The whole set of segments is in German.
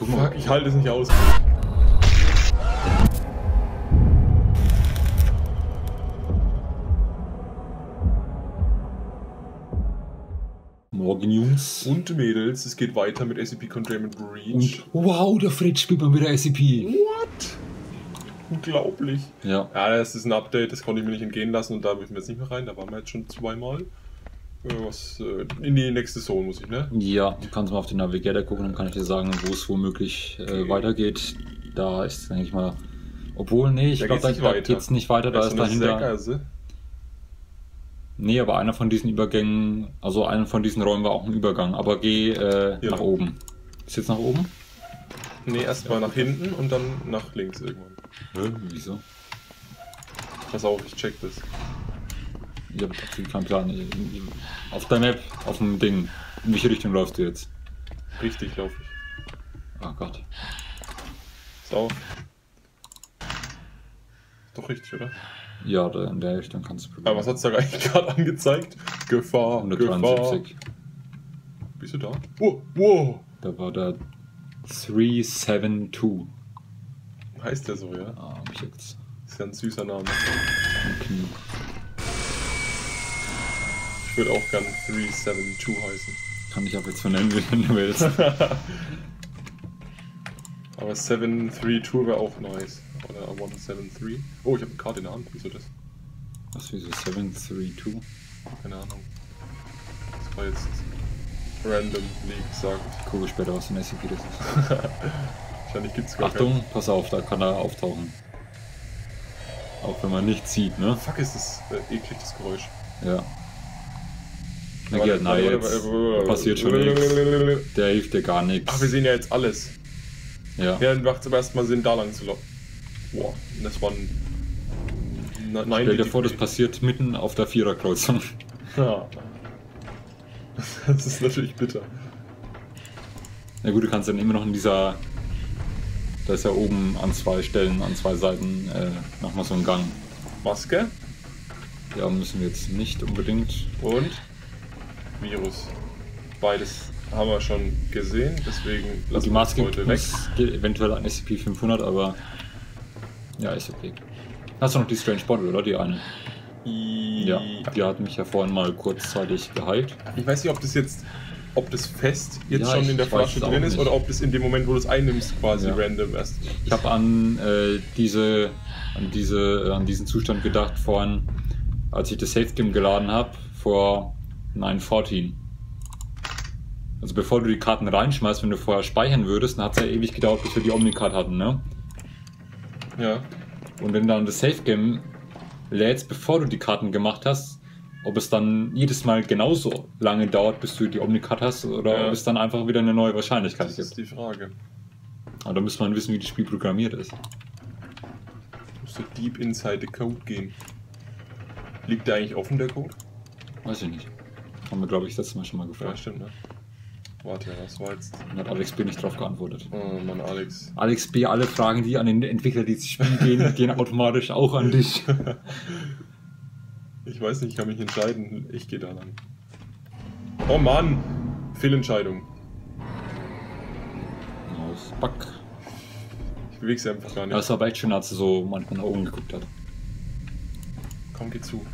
Fuck, ich halte es nicht aus. Morgen, Jungs. Und Mädels, es geht weiter mit SCP Containment Breach. Und wow, der Fred spielt mal wieder SCP. What? Unglaublich. Ja. Ja, das ist ein Update, das konnte ich mir nicht entgehen lassen und da müssen wir jetzt nicht mehr rein. Da waren wir jetzt schon zweimal. In die nächste Zone muss ich, ne? Ja, du kannst mal auf den Navigator gucken, dann kann ich dir sagen, wo es womöglich weitergeht. Da ist, denke ich mal. Obwohl, nee, ich glaube, da geht es nicht weiter. Da ist dahinter. Nee, aber einer von diesen Übergängen, also einer von diesen Räumen war auch ein Übergang. Aber geh nach oben. Ist jetzt nach oben? Nee, erstmal nach hinten und dann nach links irgendwann. Wieso? Pass auf, ich check das. Ich habe absolut keinen Plan. Auf der Map, auf dem Ding. In welche Richtung läufst du jetzt? Richtig laufe ich. Oh Gott. Pass auf. Doch richtig, oder? Ja, in der Richtung kannst du probieren. Aber was hat's da eigentlich gerade angezeigt? Gefahr, 173. Gefahr. Bist du da? Wow. Da war der 372. Heißt der so, ja? Ah, mich jetzt. Ist ja ein süßer Name. Im Knie. Ich würde auch gern 372 heißen. Kann ich auch jetzt vernennen, wenn du willst. Aber 732 wäre auch nice. Oder 173. Oh, ich habe eine Karte in der Hand. Wieso das? Was, wieso 732? Keine Ahnung. Das war jetzt random, wie gesagt. Ich gucke später, was für ein SCP das ist. Wahrscheinlich gibt's gar Achtung, keinen. pass auf, da kann er auftauchen. Auch wenn man nichts sieht, ne? Fuck, ist das eklig, das Geräusch. Ja. Nein, jetzt passiert schon nichts. Der hilft dir gar nichts. Ach, wir sehen ja jetzt alles. Ja. Ja, dann macht es aber erstmal Sinn, da lang zu laufen. Boah, das war ein... Nein, Stell dir vor, das passiert mitten auf der Viererkreuzung. Ja. Das ist natürlich bitter. Na gut, du kannst dann immer noch in dieser... Da ist ja oben an zwei Stellen, an zwei Seiten nochmal so ein Gang. Maske. Ja, müssen wir jetzt nicht unbedingt. Und Virus. Beides haben wir schon gesehen, deswegen lassen Die wir Maske heute weg. geht eventuell an SCP-500, aber ja, ist okay. Hast du noch die Strange Bottle, oder? Die eine? Ja, die hat mich ja vorhin mal kurzzeitig geheilt. Ich weiß nicht, ob das fest jetzt Ja, schon in der Flasche drin ist nicht. oder ob das in dem Moment, wo du es einnimmst, quasi Ja. random erst. Ich habe an diesen Zustand gedacht vorhin, als ich das Safe Game geladen habe, vor 9.14. Also bevor du die Karten reinschmeißt, wenn du vorher speichern würdest, dann hat es ja ewig gedauert, bis wir die Omnicard hatten, ne? Ja. Und wenn dann das Safe Game lädst, bevor du die Karten gemacht hast, ob es dann jedes Mal genauso lange dauert, bis du die Omnicard hast, oder Ja. ob es dann einfach wieder eine neue Wahrscheinlichkeit Das gibt. ist die Frage. Aber da müsste man wissen, wie das Spiel programmiert ist. Musst du deep inside the code gehen. Liegt der eigentlich offen, der Code? Weiß ich nicht. Haben wir, glaube ich, das letzte Mal schon mal Ja, gefragt. stimmt, ne? Warte, was war jetzt? Dann hat Alex B. nicht drauf geantwortet. Oh Mann, Alex. Alex B., alle Fragen, die an den Entwickler dieses Spiels gehen, gehen automatisch auch an dich. Ich weiß nicht, ich kann mich entscheiden. Ich gehe da lang. Oh Mann! Fehlentscheidung. Aus Back. Ich bewege sie einfach gar nicht. Ja, es war aber echt schön, als er so manchmal nach oben geguckt hat. Komm, geh zu.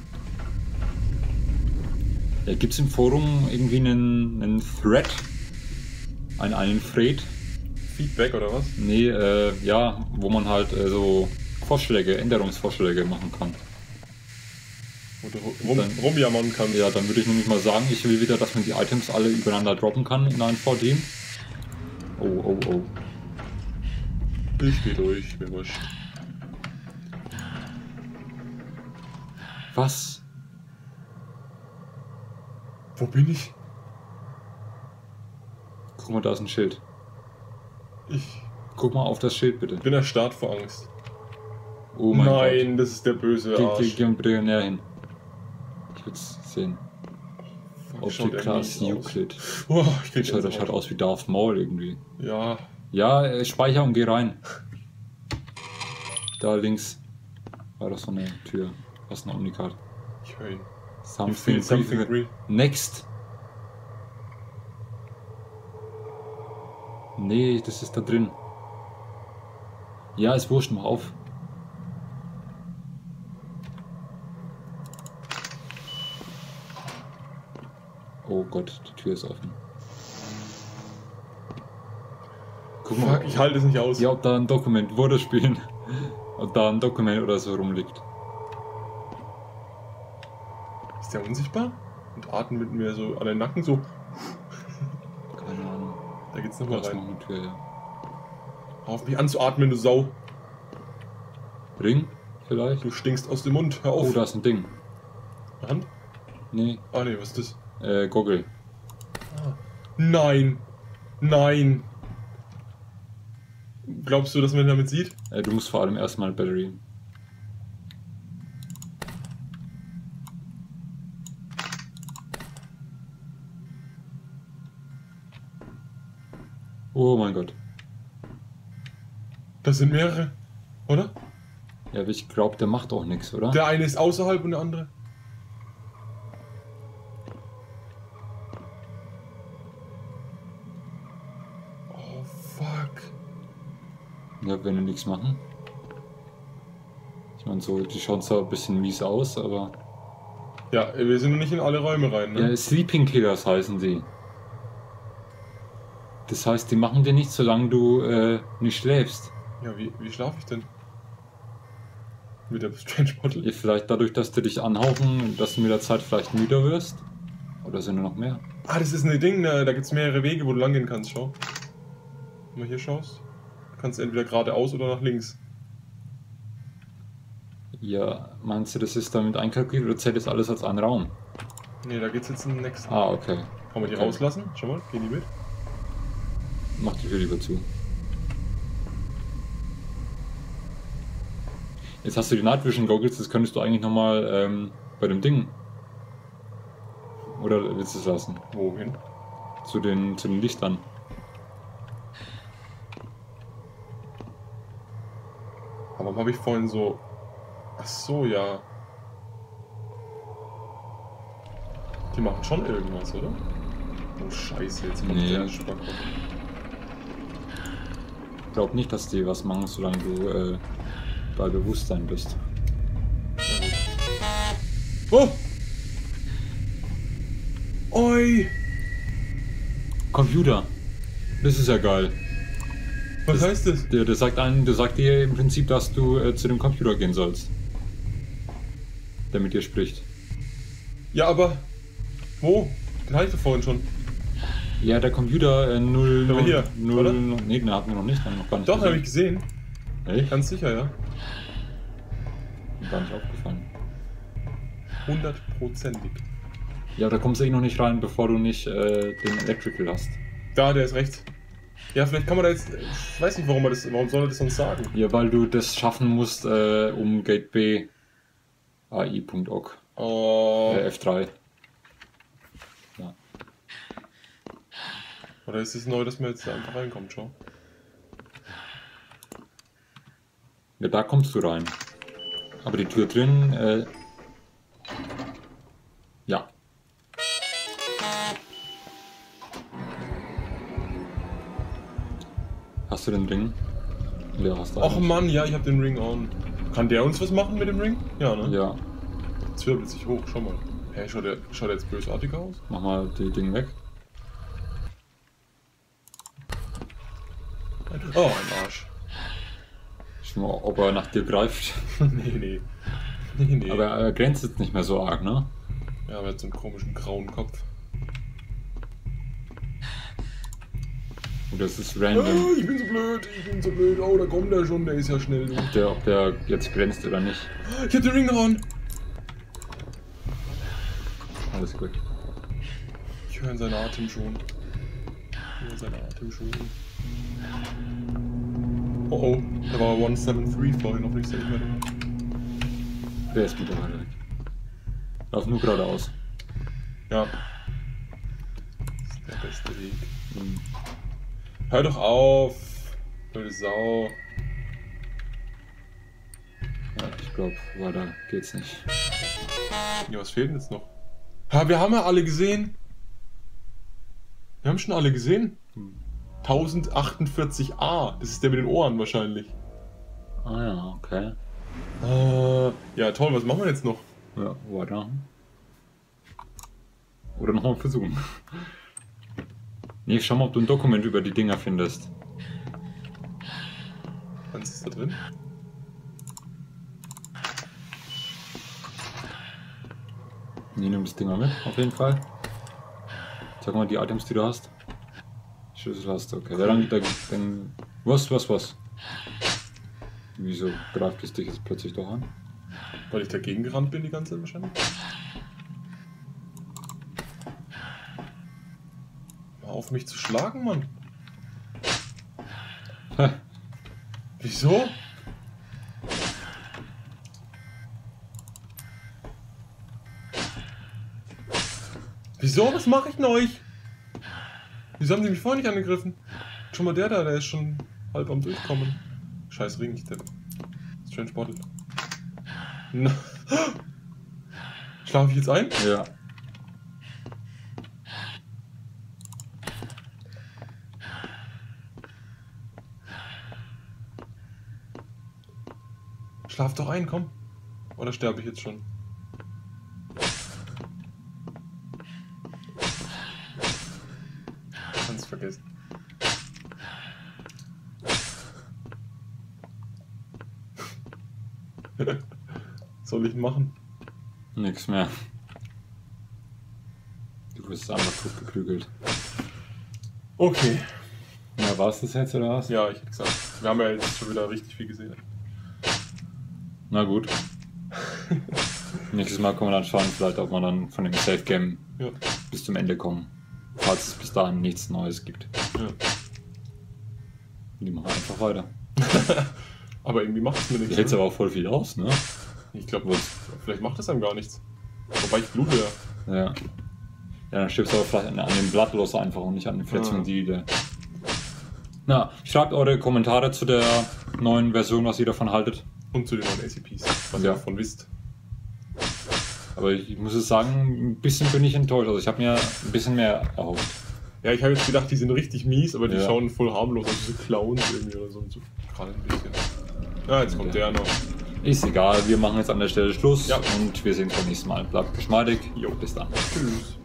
Ja, gibt es im Forum irgendwie einen Thread? Einen Thread? Feedback oder was? Nee, ja, wo man halt so Vorschläge, Änderungsvorschläge machen kann. Wo du rumjammern kannst. Ja, dann würde ich nämlich mal sagen, ich will wieder, dass man die Items alle übereinander droppen kann in einem VD. Oh. Ich geh durch, mir wurscht. Was? Wo bin ich? Guck mal, da ist ein Schild. Ich Guck mal auf das Schild, bitte. bin erstarrt vor Angst. Oh mein Nein, das ist der böse Gott. Arsch. Geh bitte näher hin. Ich will's sehen. Fuck, schaut Optic Class irgendwie aus. Euclid. Oh, ich krieg Das schaut aus wie Darth Maul irgendwie. Ja, Ja, speicher und geh rein. Da links war doch so eine Tür. Was ist eine Omnicard? ich höre ihn. Something Something real. Next. Nee, das ist da drin. Ja, ist wurscht, mach auf. Oh Gott, die Tür ist offen. Guck mal, ich halte es nicht aus. Ja, ob da ein Dokument, wo das spielen. Ob da ein Dokument oder so rumliegt. Ist der unsichtbar? Und atmet mit mir so an den Nacken so. Keine Ahnung. Da geht's nochmal rein. Noch eine Tür, ja. Hör auf mich anzuatmen, du Sau. Ring? Vielleicht? Du stinkst aus dem Mund, hör auf. Oh, da ist ein Ding. Hand? Nee. Ah nee, was ist das? Goggle. Ah. Nein. Nein. Glaubst du, dass man damit sieht? Du musst vor allem erstmal Battery. Oh mein Gott. Das sind mehrere, oder? Ja, aber ich glaube, der macht auch nichts, oder? Der eine ist außerhalb und der andere. Oh fuck. Ja, wenn wir nichts machen. Ich meine, so, die schauen zwar ein bisschen mies aus, aber... Ja, wir sind noch nicht in alle Räume rein, ne? Ja, Sleeping Killers heißen sie. Das heißt, die machen dir nichts, solange du nicht schläfst. Ja, wie schlafe ich denn? Mit der Strange Bottle? Ja, vielleicht dadurch, dass die dich anhauchen, dass du mit der Zeit vielleicht müder wirst. Oder sind nur noch mehr? Ah, das ist ein Ding, da gibt es mehrere Wege, wo du lang gehen kannst, schau. Wenn du hier schaust, du kannst entweder geradeaus oder nach links. Ja, meinst du, das ist damit einkalkuliert oder zählt das alles als ein Raum? Ne, da geht's jetzt in den nächsten. Ah, okay. Kann man die rauslassen? Schau mal, gehen die mit? Mach die Tür lieber zu. Jetzt hast du die Night Vision Goggles, das könntest du eigentlich nochmal bei dem Ding. Oder willst du es lassen? Wohin? Zu den Lichtern. Aber warum habe ich vorhin so... Ach so, ja. Die machen schon irgendwas, oder? Oh Scheiße, jetzt kommt der Spacko. Ich glaube nicht, dass die was machen, solange du bei Bewusstsein bist. Oh! Oi! Computer! Das ist ja geil. Was heißt das? Der sagt dir im Prinzip, dass du zu dem Computer gehen sollst. Der mit dir spricht. Ja, aber... Wo? Den hatte ich doch vorhin schon. Ja, der Computer 0... Aber hier, 0, oder? Nee, den hatten wir noch nicht, dann noch gar nicht Doch, habe ich gesehen. Echt? Ganz sicher, ja. Mir gar nicht aufgefallen. 100%ig. Ja, da kommst du eh noch nicht rein, bevor du nicht den Electrical hast. Da, der ist rechts. Ja, vielleicht kann man da jetzt... Ich weiß nicht, warum soll er das sonst sagen? Ja, weil du das schaffen musst, um Gate B AI.org. Oh. F3. Ja. Oder ist es neu, dass man jetzt da einfach reinkommt, schau? Ja, da kommst du rein. Aber die Tür drin, ja. Hast du den Ring? Ja, hast du. Och Mann, ja, ich hab den Ring on. Kann der uns was machen mit dem Ring? Ja, ne? Ja. Jetzt wirbelt sich hoch, schau mal. Hä, schaut der jetzt bösartig aus? Mach mal die Dinge weg. Oh, ein Arsch. Schau mal, ob er nach dir greift. Nee. Aber er grenzt jetzt nicht mehr so arg, ne? Ja, aber er hat so einen komischen grauen Kopf. Und das ist random. Oh, ich bin so blöd. Oh, da kommt er schon, der ist ja schnell. Ob der jetzt grenzt oder nicht. Ich hab den Ring noch an. Alles gut. Ich höre seinen Atem schon. Oh, da war 173 vorhin noch nicht, sag ich mal. Der ist mittlerweile weg. Lauf nur geradeaus. Ja. Das ist der beste Weg. Hör doch auf, blöde Sau. Ja, ich glaube, weiter geht's nicht. Ja, was fehlt denn jetzt noch? Ha, wir haben ja alle gesehen. Wir haben schon alle gesehen. 1048a. Das ist der mit den Ohren wahrscheinlich. Ah ja, okay. Ja, toll, was machen wir jetzt noch? Ja, weiter. Oder nochmal versuchen. Nee, schau mal, ob du ein Dokument über die Dinger findest. Was ist da drin? Nee, nimm das Ding mal mit, auf jeden Fall. Sag mal die Items, die du hast. Schlüssel hast du, okay. Ja, dann. Was? Wieso greift es dich jetzt plötzlich doch an? Weil ich dagegen gerannt bin die ganze Zeit wahrscheinlich. Hör auf mich zu schlagen, Mann. Wieso? Wieso? Was mache ich denn euch? Wieso haben die mich vorher nicht angegriffen? Schon mal der ist schon halb am Durchkommen. Scheiß Ring, ich Depp. Strange Bottle. Na. Schlafe ich jetzt ein? Ja. Schlaf doch ein, komm. Oder sterbe ich jetzt schon? Kannst vergessen. Soll ich machen? Nix mehr. Du wirst einfach gut geklügelt. Okay. Ja, war es das jetzt oder was? Ja, ich hätte gesagt. Wir haben ja jetzt schon wieder richtig viel gesehen. Na gut. Nächstes Mal können wir dann schauen, vielleicht ob man dann von dem Safe Game bis zum Ende kommen. Falls es bis dahin nichts Neues gibt. Ja. Die machen einfach weiter. Aber irgendwie macht es mir nichts. Die hält aber auch voll viel aus, ne? Ich glaube, vielleicht macht es einem gar nichts. Wobei ich blute ja. Ja. Ja, dann stirbst du aber vielleicht an dem Blatt los einfach und nicht an den Verletzungen, die der. Na, schreibt eure Kommentare zu der neuen Version, was ihr davon haltet. Und zu den neuen SCPs, was ihr davon wisst. Aber ich muss es sagen, ein bisschen bin ich enttäuscht. Also ich habe mir ein bisschen mehr erhofft. Ja, ich habe jetzt gedacht, die sind richtig mies, aber die schauen voll harmlos aus, so Clowns irgendwie oder so. Gerade ein bisschen. Ja, jetzt kommt der noch. Ist egal, wir machen jetzt an der Stelle Schluss und wir sehen uns beim nächsten Mal. Bleibt geschmeidig. Jo, bis dann. Tschüss.